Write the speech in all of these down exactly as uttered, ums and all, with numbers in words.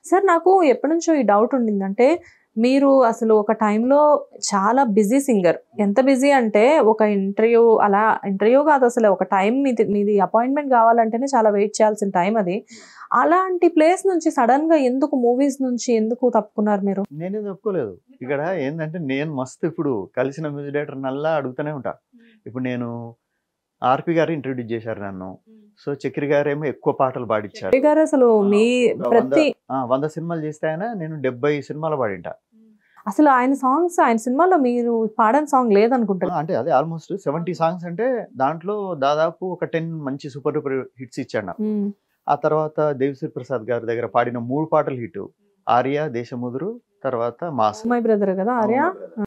Sir నాకు ఎప్పటినుంచో ఈ డౌట్ ఉండిందంటే మీరు అసలు ఒక టైంలో చాలా బిజీ సింగర్. ఎంత బిజీ అంటే ఒక ఇంటర్వ్యూ అలా ఇంటర్వ్యూ కాదు అసలు ఒక టైం మీది మీది అపాయింట్మెంట్ కావాలంటేనే చాలా వెయిట్ చేయాల్సిన టైం అది. అలాంటి ప్లేస్ నుంచి సడన్‌గా ఎందుకు మూవీస్ నుంచి ఎందుకు తప్పుకున్నారు మీరు? నేనేం తప్పుకోలేదు. ఇక్కడ ఏందంటే నేను మస్తు ఇప్పుడు కలిసిన మ్యూజిక్ డైరెక్టర్‌నల్లా అడుగుతూనే ఉంటా. ఇప్పుడు నేను ఆర్‌పి గారు ఇంట్రొడ్యూస్ చేశారు నన్ను. సో, చక్రి గారేమో ఎక్కువ పాటలు పాడిచ్చారు. చక్రి గారు అసలు మీ వంద ప్రతి ఆ! వంద సినిమాలు చేస్తే ఆయన నేను డెబ్బై సినిమాలు పాడింటా. అసలు ఆయన సాంగ్స్ ఆయన సినిమాలో మీరు పాడని సాంగ్ ఆ! లేదనుకుంటా. అంటే అదే ఆల్‌మోస్ట్ డెబ్బై సాంగ్స్ అంటే దాంట్లో దాదాపు ఒక పది మంచి సూపర్ డూపర్ హిట్స్ ఇచ్చాడు నాకు. హ్మ్. ఆ తర్వాత దేవిశ్రీ ప్రసాద్ గారి దగ్గర పాడిన మూడు పాటలు హిట్. 'ఆర్య', 'దేశముదురు' తర్వాత 'మాస్'. మై బ్రదర్ కదా ఆర్య?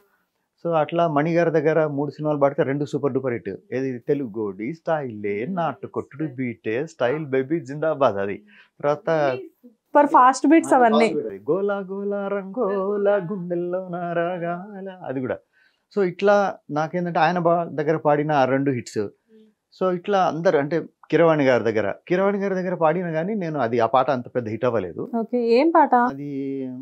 సో, అట్లా మణి గారి దగ్గర మూడు సినిమాలు పాడితే రెండు సూపర్ డూపర్ హిట్. ఏది 'తెలుగోడి స్టైలే నాటు కొట్టుడు బీటే స్టైల్ బేబీ జిందాబాద్' అది. తర్వాత సూపర్ ఫాస్ట్ బీట్స్ అవన్నీ. 'గోలా గోలా రంగోలా గుండెల్లో నా రాగాల' అది కూడా. సో, ఇట్లా నాకేంటంటే ఆయన బా దగ్గర పాడిన ఆ రెండు హిట్స్. సో, ఇట్లా అందరు అంటే కీరవాణి గారి దగ్గర కీరవాణి గారి దగ్గర పాడిన గానీ నేను అది ఆ పాట అంత పెద్ద హిట్ అవ్వలేదు. ఓకే. ఏం పాట? అది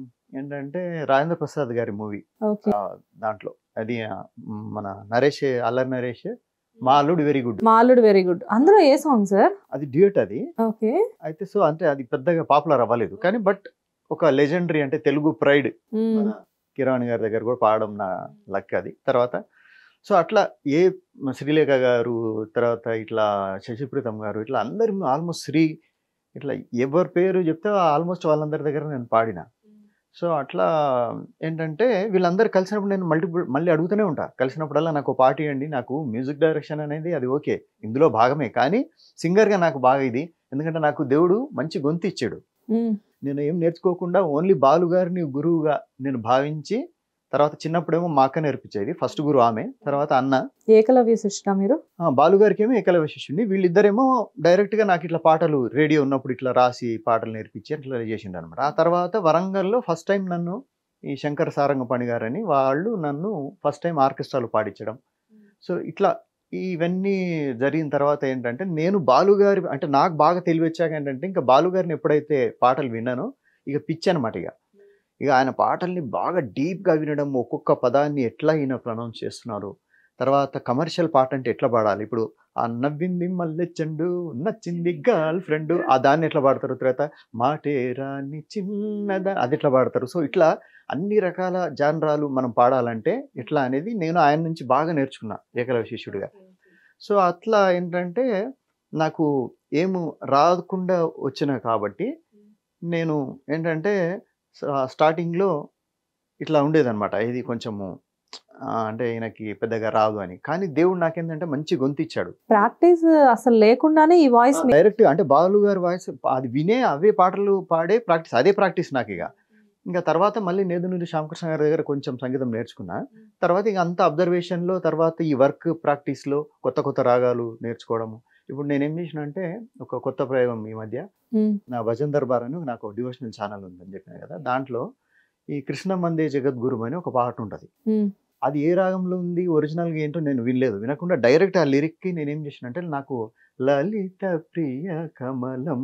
ఏంటంటే రాజేంద్ర ప్రసాద్ గారి మూవీ. ఓకే. ఆహ్, దాంట్లో అది ఆహ్, మన నరేష్ అల్లరి నరేష్ 'మా అల్లుడు వెరీ గుడ్' మా అల్లుడు వెరీ గుడ్. అందులో ఏ సాంగ్ సార్? అది డ్యూయట్ అది. ఓకే. అయితే సో, అంటే అది పెద్దగా పాపులర్ అవ్వలేదు. కానీ బట్ ఒక లెజెండరీ అంటే తెలుగు ప్రైడ్ హ్మ్. మన కీరవాణి గారి దగ్గర కూడా పాడడం నా లక్ అది. తర్వాత సో, అట్లా ఏ శ్రీలేఖ గారు, తర్వాత ఇట్లా శశిప్రీతం గారు ఇట్లా అందరూ ఆల్మోస్ట్ శ్రీ ఇట్లా ఎవరి పేరు చెప్తే ఆల్మోస్ట్ వాళ్ళందరి దగ్గర నేను పాడిన. సో, అట్లా ఏంటంటే వీళ్ళందరూ కలిసినప్పుడు నేను మల్టిపుల్ మళ్ళీ అడుగుతూనే ఉంటా. కలిసినప్పుడల్లా నాకు ఓ పాట ఇయ్యండి. నాకు మ్యూజిక్ డైరెక్షన్ అనేది అది ఓకే. ఇందులో భాగమే. కానీ సింగర్‌గా నాకు బాగా ఇది. ఎందుకంటే నాకు దేవుడు మంచి గొంతు ఇచ్చాడు. హ్మ్. నేను ఏం నేర్చుకోకుండా ఓన్లీ బాలు గారిని గురువుగా నేను భావించి తర్వాత చిన్నప్పుడేమో మా అక్క నేర్పించేది. ఫస్ట్ గురువు ఆమె. తర్వాత అన్న. ఏకలవ్య శిష్యుడా మీరు? ఆ! బాలు గారికేమో ఏకలవ్య శిష్యుడిని. వీళ్ళిద్దరేమో డైరెక్ట్‌గా నాకు ఇట్లా పాటలు రేడియో ఉన్నప్పుడు ఇట్లా రాసి పాటలు నేర్పించి అట్లా చేసిండనమాట. ఆ తర్వాత వరంగల్‌లో ఫస్ట్ టైం నన్ను ఈ శంకర సారంగపాణి గారని వాళ్ళు నన్ను ఫస్ట్ టైం ఆర్కెస్ట్రాలో పాడించడం. సో, ఇట్లా ఇవన్నీ జరిగిన తర్వాత ఏంటంటే నేను బాలు గారి అంటే నాకు బాగా తెలివొచ్చాక ఏంటంటే ఇంకా బాలు గారిని ఎప్పుడైతే పాటలు విన్నానో ఇక పిచ్చనమాట ఇగ. ఇక ఆయన పాటల్ని బాగా డీప్‌గా వినడం, ఒక్కొక్క పదాన్ని ఎట్లా ఈయన ప్రొనౌన్స్ చేస్తున్నారు. తర్వాత కమర్షియల్ పాట అంటే ఎట్లా పాడాలి. ఇప్పుడు ఆ నవ్వింది మల్లె చెండు, నచ్చింది గర్ల్ ఫ్రెండ్ ఆ దాన్ని ఎట్లా పాడతారు. తర్వాత మాటే రాని చిన్నదా అది ఎట్లా పాడతారు. సో, ఇట్లా అన్ని రకాల జానరాలు మనం పాడాలంటే ఎట్లా అనేది నేను ఆయన నుంచి బాగా నేర్చుకున్నా ఏకలవ్య శిష్యుడిగా. సో, అట్లా ఏంటంటే నాకు ఏమి రాకుండా వచ్చిన కాబట్టి నేను ఏంటంటే స స్టార్టింగ్‌లో ఇట్లా ఉండేదనమాట. ఇది కొంచెము ఆహ్, అంటే ఈయనకి పెద్దగా రాదు అని. కానీ దేవుడు నాకేంటంటే మంచి గొంతిచ్చాడు. ప్రాక్టీస్ అసలు లేకుండానే ఈ వాయిస్ మీ డైరెక్ట్‌గా అంటే బాలు గారి వాయిస్ అది వినే అవే పాటలు పాడే ప్రాక్టీస్ అదే ప్రాక్టీస్ నాకిగ. ఇంకా తర్వాత మళ్ళీ నేదునూరి శ్యామకృష్ణ గారి దగ్గర కొంచెం సంగీతం నేర్చుకున్నా. తర్వాత ఇక అంతా అబ్జర్వేషన్‌లో తర్వాత ఈ వర్క్ ప్రాక్టీస్‌లో కొత్త కొత్త రాగాలు నేర్చుకోవడము. ఇప్పుడు నేనేం చేసినా అంటే ఒక కొత్త ప్రయోగం ఈ మధ్య హ్మ్. నా భజన్ దర్బార్ అని నాకు డివోషనల్ ఛానల్ ఉందని చెప్పాను కదా! దాంట్లో ఈ 'కృష్ణ మందే జగద్గురుం' అని ఒక పాట ఉంటది. హ్మ్. అది ఏ రాగంలో ఉంది ఒరిజినల్‌గా ఏంటో నేను వినలేదు. వినకుండా డైరెక్ట్ ఆ లిరిక్‌కి నేనేం చేసినానంటే నాకు లలిత ప్రియ కమలం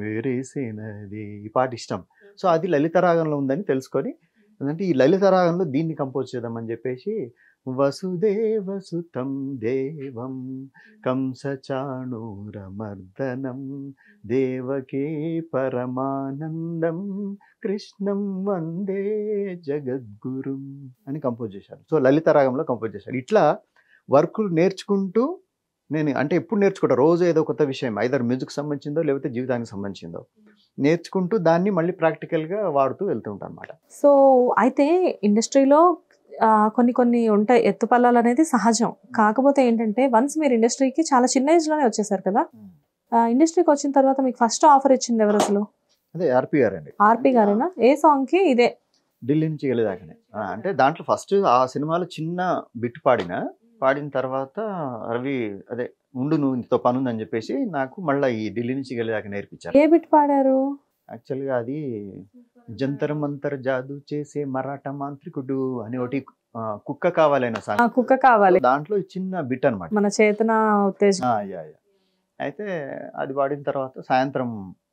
విరిసినది ఈ పాట ఇష్టం. సో, అది లలిత రాగంలో ఉందని తెలుసుకొని అంటే ఈ లలిత రాగంలో దీన్ని కంపోజ్ చేద్దామని చెప్పేసి వసుదేవసుతం దేవం కంసచాణూరమర్దనం దేవకీ పరమానందం కృష్ణం వందే జగద్గురుం అని కంపోజ్ చేశారు. సో, లలిత రాగంలో కంపోజ్ చేశారు. ఇట్లా వర్కులు నేర్చుకుంటూ నేను అంటే ఎప్పుడు నేర్చుకుంటా రోజు ఏదో కొత్త విషయం ఐదర్ మ్యూజిక్ సంబంధించిందో లేకపోతే జీవితానికి సంబంధించిందో నేర్చుకుంటూ దాన్ని మళ్ళీ ప్రాక్టికల్‌గా వాడుతూ వెళ్తూ ఉంటానన్నమాట. సో, అయితే ఇండస్ట్రీలో ఆహ్, కొన్ని కొన్ని ఉంటాయి ఎత్తుపల్లాలనేది సహజం. కాకపోతే ఏంటంటే వన్స్ మీరు ఇండస్ట్రీకి చాలా చిన్న ఏజ్‌లోనే వచ్చేసారు కదా! ఆహ్, ఇండస్ట్రీకి వచ్చిన తర్వాత మీకు ఫస్ట్ ఆఫర్ ఇచ్చింది ఎవరసలు? అదే ఆర్‌పి గారండి. ఆర్‌పి గారేనా? ఏ సాంగ్‌కి? ఇదే. ఢిల్లీ నుంచి గెలిదాకనే. ఆ! అంటే దాంట్లో ఫస్ట్ ఆ సినిమాలో చిన్న బిట్ పాడిన. పాడిన తర్వాత రవి అదే ఉండు నువ్వు నీతో పనుందని చెప్పేసి నాకు మళ్ళా ఈ ఢిల్లీ నుంచి గెలిదాక నేర్పించారు. ఏ బిట్ పాడారు? యాక్చువల్‌గా అది జంతర్ మంతర్ జాదు చేసే మరాఠా మాంత్రికుడు అని ఒకటి ఆహ్, కుక్క కావాలైన ఆ! సాంగ్. కుక్క కావాలి. దాంట్లో ఈ చిన్న బిట్ అన్నమాట. మన చేతన ఉత్తేజ్ ఆ! యాహ్! యాహ్! అయితే అది పాడిన తర్వాత సాయంత్రం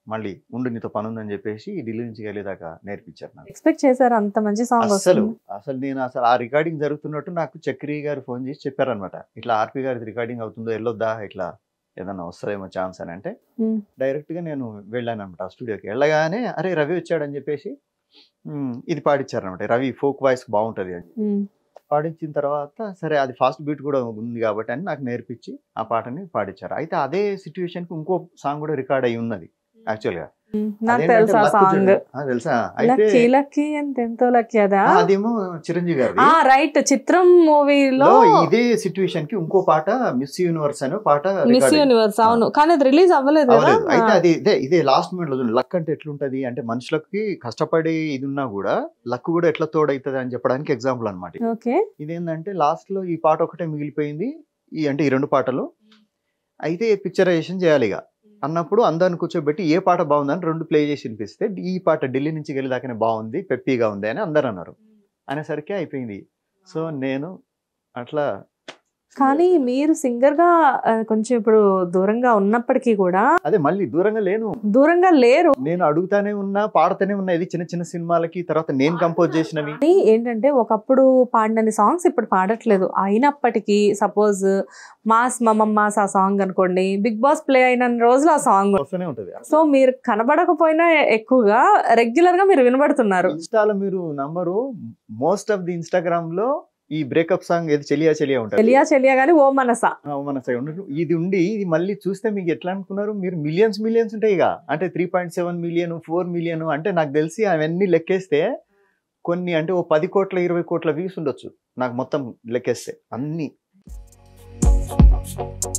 మళ్ళీ ఉండు నీతో పని ఉందని చెప్పేసి ఢిల్లీ నుంచి వెళ్ళేదాకా నేర్పించారు నాకు. ఎక్స్పెక్ట్ చేశారు అంత మంచి సాంగ్ అసలు వస్తుంది? అసలు నేను అసలు ఆ రికార్డింగ్ జరుగుతున్నట్టు నాకు చక్రి గారు ఫోన్ చేసి చెప్పారనమాట, ఇట్లా ఆర్పి గారి రికార్డింగ్ అవుతుందో వెళ్ళొద్దా, ఇట్లా ఏదన్నా వస్తుందేమో ఛాన్స్ అని. అంటే ఉమ్, డైరెక్ట్ గా నేను వెళ్ళాను అనమాట ఆ స్టూడియోకి. వెళ్ళగానే అరే రవి వచ్చాడని చెప్పేసి ఉమ్, ఇది పాడించారనమాట. రవి ఫోక్ వాయిస్ బాగుంటది అని ఉమ్. పాడించిన తర్వాత సరే అది ఫాస్ట్ బీట్ కూడా ఉంది కాబట్టి అని నాకు నేర్పించి ఆ పాటని పాడించారు. అయితే అదే సిచ్యువేషన్ కి ఇంకో సాంగ్ కూడా రికార్డ్ అయి ఉన్నది యాక్చువల్ గా. ఉమ్, నాకు అదేంటంటే తెలుసు ఆ లక్ సాంగ్. చూడండి. ఆ, తెలుసా? అయితే లక్కీ లక్కీ ఎంత ఎంతో లక్కీ అదా? ఆ, అదేమో చిరంజీవి గారి. ఆ రైట్, చిత్రం మూవీలో ఇదే సిచ్యువేషన్ కి ఇంకో పాట మిస్ యూనివర్స్ అనే పాట మిస్ రికార్డ్ అయింది. యూనివర్స్, అవును, కానీ అది రిలీజ్ అవ్వలేదు కదా. అవ్వలేదు. అయితే అది ఇదే ఇదే లాస్ట్ మినిట్ లో చూడండి, లక్ అంటే ఎట్లుంటది అంటే మనుషులకి కష్టపడి ఇది ఉన్నా కూడా లక్ కూడా ఎట్లా తోడైతుంది అని చెప్పడానికి ఎగ్జాంపుల్ అనమాట. ఓకే. ఇదేంటంటే లాస్ట్ లో ఈ పాట ఒకటే మిగిలిపోయింది, ఈ అంటే ఈ రెండు పాటలు. అయితే పిక్చరైజేషన్ చేయాలి ఇక అన్నప్పుడు అందరిని కూర్చోబెట్టి ఏ పాట బాగుందని రెండు ప్లే చేసి వినిపిస్తే ఈ పాట ఢిల్లీ నుంచి వెళ్ళేదాకానే బాగుంది, పెప్పీగా ఉంది అని అందరు అన్నారు. అనేసరికి అయిపోయింది. సో నేను అట్లా. కానీ మీరు సింగర్ గా ఆ, కొంచెం ఇప్పుడు దూరంగా ఉన్నప్పటికీ కూడా, అదే మళ్ళీ దూరంగా లేను, దూరంగా లేరు. నేను అడుగుతానే ఉన్నా, పాడుతూనే ఉన్నా. ఇది చిన్న చిన్న సినిమాలకి, తర్వాత నేను కంపోజ్ చేసినవి. కానీ ఏంటంటే ఒకప్పుడు పాడినన్ని సాంగ్స్ ఇప్పుడు పాడట్లేదు. అయినప్పటికీ సపోజ్ మాస్ మమమ్ మాస్ ఆ సాంగ్ అనుకోండి, బిగ్ బాస్ ప్లే అయిన రోజులు ఆ సాంగ్ వస్తూనే ఉంటది. సో మీరు కనబడకపోయినా ఎక్కువగా రెగ్యులర్ గా మీరు వినబడుతున్నారు. ఇన్స్టాలో మీరు number most of the Instagram లో ఈ బ్రేకప్ సాంగ్ ఏది చెలియా చెలియా ఉంటుంది. చెలియా చెలియా గానీ ఓ మనసా మన సైడ్ ఉన్నట్టు ఇది ఉండి ఇది మళ్ళీ చూస్తే మీకు ఎట్లా అనుకున్నారు మీరు? మిలియన్స్ మిలియన్స్ ఉంటాయి ఇక. అంటే three point seven million four million అంటే నాకు తెలిసి అవన్నీ లెక్కేస్తే కొన్ని అంటే ఓ పది కోట్ల ఇరవై కోట్ల వ్యూస్ ఉండొచ్చు నాకు మొత్తం లెక్కేస్తే అన్ని.